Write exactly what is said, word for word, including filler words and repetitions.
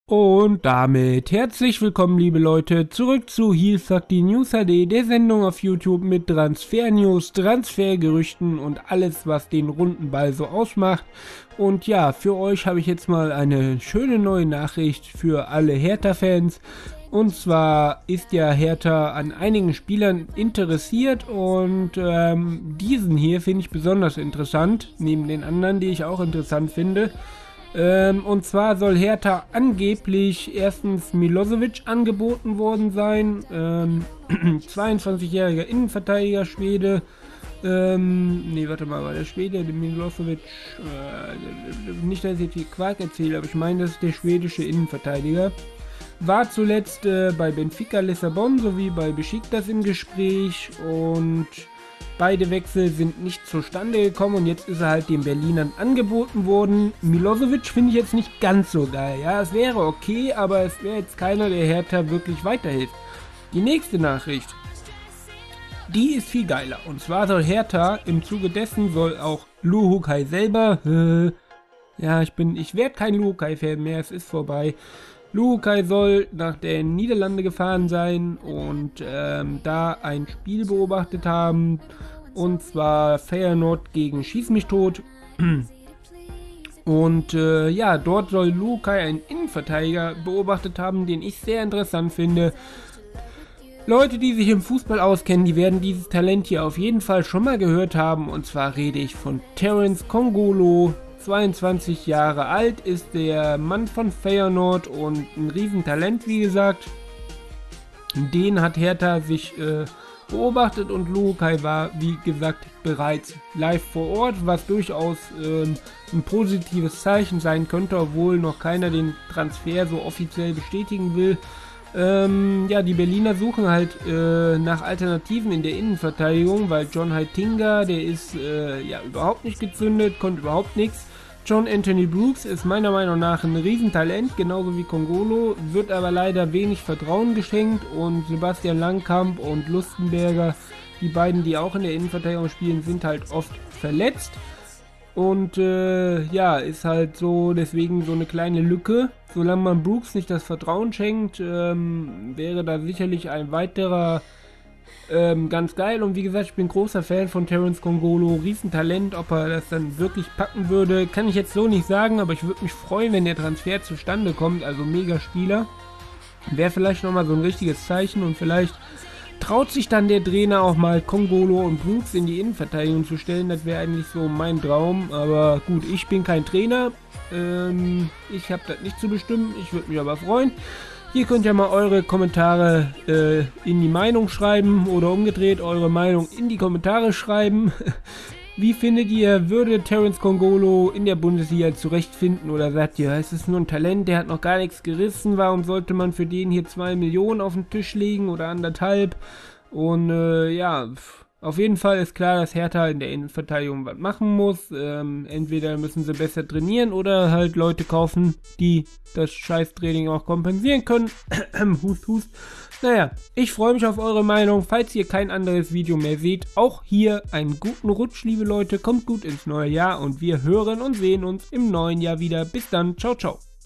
Und damit herzlich willkommen, liebe Leute, zurück zu Heelfuck, die News H D, der Sendung auf YouTube mit Transfer-News, Transfergerüchten und alles, was den runden Ball so ausmacht. Und ja, für euch habe ich jetzt mal eine schöne neue Nachricht für alle Hertha-Fans. Und zwar ist ja Hertha an einigen Spielern interessiert und ähm, diesen hier finde ich besonders interessant, neben den anderen, die ich auch interessant finde. Ähm, und zwar soll Hertha angeblich erstens Milosevic angeboten worden sein, ähm, zweiundzwanzigjähriger Innenverteidiger, Schwede, ähm, nee, warte mal, war der Schwede, der Milosevic, äh, nicht, dass ich jetzt hier Quark erzähle, aber ich meine, das ist der schwedische Innenverteidiger, war zuletzt äh, bei Benfica Lissabon sowie bei Besiktas im Gespräch und beide Wechsel sind nicht zustande gekommen und jetzt ist er halt den Berlinern angeboten worden. Milosevic finde ich jetzt nicht ganz so geil, ja, es wäre okay, aber es wäre jetzt keiner, der Hertha wirklich weiterhilft. Die nächste Nachricht, die ist viel geiler, und zwar soll Hertha, im Zuge dessen soll auch Luhukai selber, äh, ja, ich bin, ich werde kein Luhukai-Fan mehr, es ist vorbei. Luhukai soll nach der Niederlande gefahren sein und ähm, da ein Spiel beobachtet haben, und zwar Feyenoord gegen Schieß mich tot. Und äh, ja, dort soll Luhukai einen Innenverteidiger beobachtet haben, den ich sehr interessant finde. Leute, die sich im Fußball auskennen, die werden dieses Talent hier auf jeden Fall schon mal gehört haben, und zwar rede ich von Terence Kongolo. zweiundzwanzig Jahre alt ist der Mann von Feyenoord und ein Riesentalent, wie gesagt. Den hat Hertha sich äh, beobachtet und Luhukai war, wie gesagt, bereits live vor Ort, was durchaus äh, ein positives Zeichen sein könnte, obwohl noch keiner den Transfer so offiziell bestätigen will. Ähm, ja, die Berliner suchen halt äh, nach Alternativen in der Innenverteidigung, weil John Heitinga, der ist äh, ja überhaupt nicht gezündet, konnte überhaupt nichts. John Anthony Brooks ist meiner Meinung nach ein Riesentalent, genauso wie Kongolo, wird aber leider wenig Vertrauen geschenkt, und Sebastian Langkamp und Lustenberger, die beiden, die auch in der Innenverteidigung spielen, sind halt oft verletzt. Und äh, ja, ist halt so deswegen so eine kleine Lücke. Solange man Brooks nicht das Vertrauen schenkt, ähm, wäre da sicherlich ein weiterer ähm, ganz geil. Und wie gesagt, ich bin großer Fan von Terence Kongolo, Riesentalent. Ob er das dann wirklich packen würde, kann ich jetzt so nicht sagen, aber ich würde mich freuen, wenn der Transfer zustande kommt. Also mega Spieler. Wäre vielleicht nochmal so ein richtiges Zeichen, und vielleicht traut sich dann der Trainer auch mal Kongolo und Brooks in die Innenverteidigung zu stellen. Das wäre eigentlich so mein Traum. Aber gut, ich bin kein Trainer. Ähm, ich habe das nicht zu bestimmen. Ich würde mich aber freuen. Hier könnt ihr mal eure Kommentare äh, in die Meinung schreiben oder umgedreht eure Meinung in die Kommentare schreiben. Wie findet ihr, würde Terence Kongolo in der Bundesliga zurechtfinden, oder sagt ihr, es ist nur ein Talent, der hat noch gar nichts gerissen, warum sollte man für den hier zwei Millionen auf den Tisch legen oder anderthalb? Und äh, ja, auf jeden Fall ist klar, dass Hertha in der Innenverteidigung was machen muss. Ähm, entweder müssen sie besser trainieren oder halt Leute kaufen, die das Scheißtraining auch kompensieren können. hust, hust. Naja, ich freue mich auf eure Meinung. Falls ihr kein anderes Video mehr seht, auch hier einen guten Rutsch, liebe Leute. Kommt gut ins neue Jahr und wir hören und sehen uns im neuen Jahr wieder. Bis dann, ciao, ciao.